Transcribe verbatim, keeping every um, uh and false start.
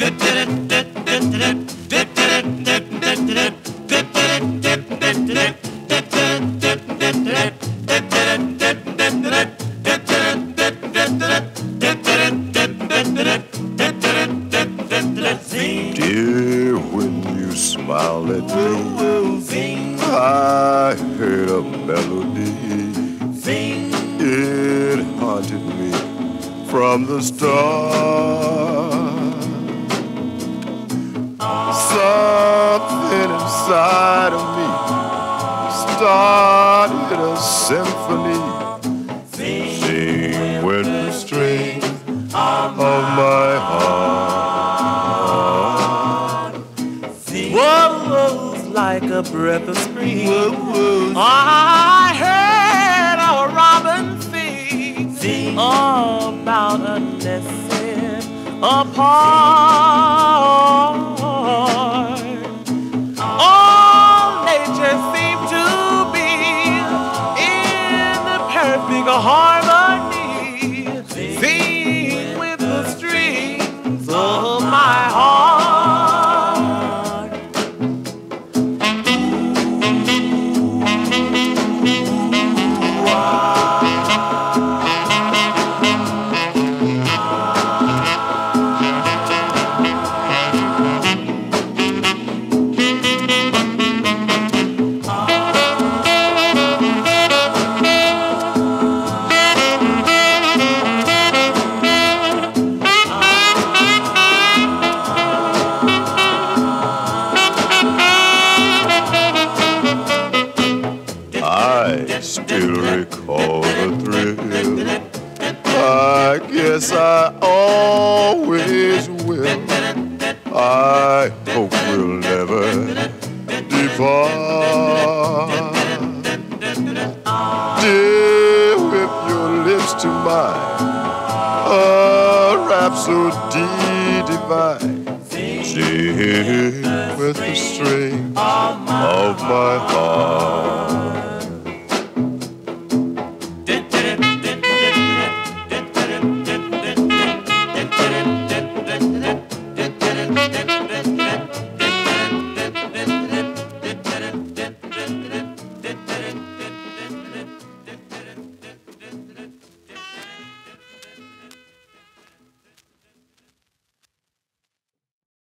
Dear, when you smiled at me, I heard a melody. It haunted me from the start. Something inside of me started a symphony, sing with the strings of my heart. Whoa, like a breath of spring. Whoa, whoa. I heard a robin sing, sing about a nesting apart. All nature seemed to be in the perfect harmony. Sing with the strings of my heart. I still recall the thrill. I guess I always will. I hope we'll never depart. Dear, whip your lips to mine, a rhapsody divine. Sing with the strings of my heart.